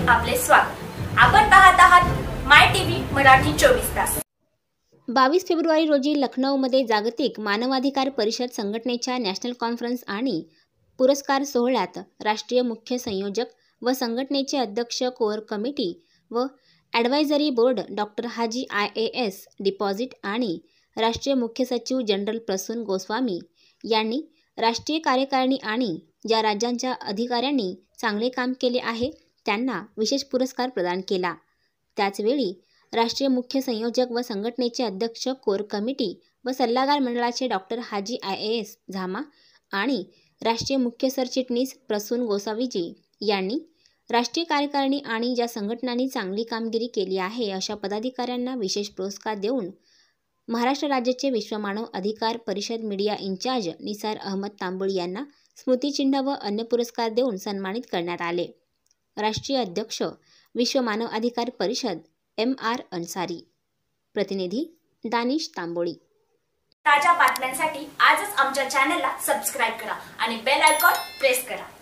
आपले स्वागत। आपण पाहत आहात माय टीव्ही मराठी 24 तास। 22 फेब्रुवारी रोजी लखनौमध्ये जागतिक मानवाधिकार परिषद संघटनेच्या नॅशनल कॉन्फरन्स आणि पुरस्कार सोहळ्यात राष्ट्रीय मुख्य संयोजक व संघटनेचे अध्यक्ष कोअर कमिटी व advisory board doctor Haji IAS deposit आणि राष्ट्रीय मुख्य सचिव जनरल प्रसून गोस्वामी यांनी राष्ट्रीय कार्यकारिणी आणि ज्या राज्यांच्या अधिकाऱ्यांनी चांगले काम केले आहे त्यांना विशेष पुरस्कार प्रदान केला। त्याचवेळी राष्ट्रीय मुख्य संयोजक व संघटनेचे अध्यक्ष कोर कमिटी व सल्लागार मंडळाचे डॉक्टर हाजी IAS झामा आणि राष्ट्रीय मुख्य सरचिटणीस प्रसून गोसावीजी यांनी राष्ट्रीय कार्यकारिणी आणि ज्या संघटनांनी चांगली कामगिरी केली आहे अशा पदाधिकाऱ्यांना विशेष पुरस्कार देऊन महाराष्ट्र राज्याचे विश्वमानव अधिकार परिषद मीडिया इंचार्ज निसार अहमद तांबोळी यांना स्मृतिचिन्ह व अन्य पुरस्कार देऊन सन्मानित करण्यात आले। राष्ट्रीय अध्यक्ष विश्व मानव अधिकार परिषद MR अन्सारी। प्रतिनिधी दानिश तांबोळी। ताज्या बातम्यांसाठी आजच आमच्या चॅनलला सबस्क्राइब करा आणि बेल आयकॉन प्रेस करा।